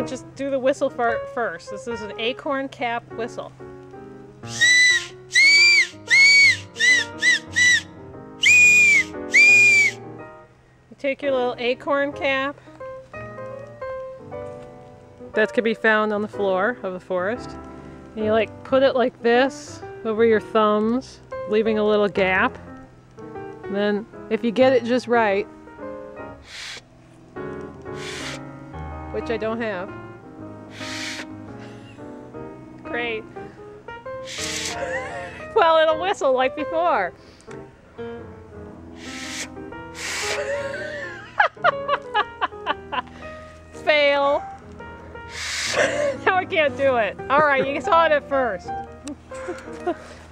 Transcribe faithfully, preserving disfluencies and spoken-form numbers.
to just do the whistle fir first. This is an acorn cap whistle. You take your little acorn cap that can be found on the floor of the forest, and you like put it like this over your thumbs, leaving a little gap. And then if you get it just right, which I don't have. Great. Well, it'll whistle like before. Fail. Now I can't do it. All right, you saw it at first.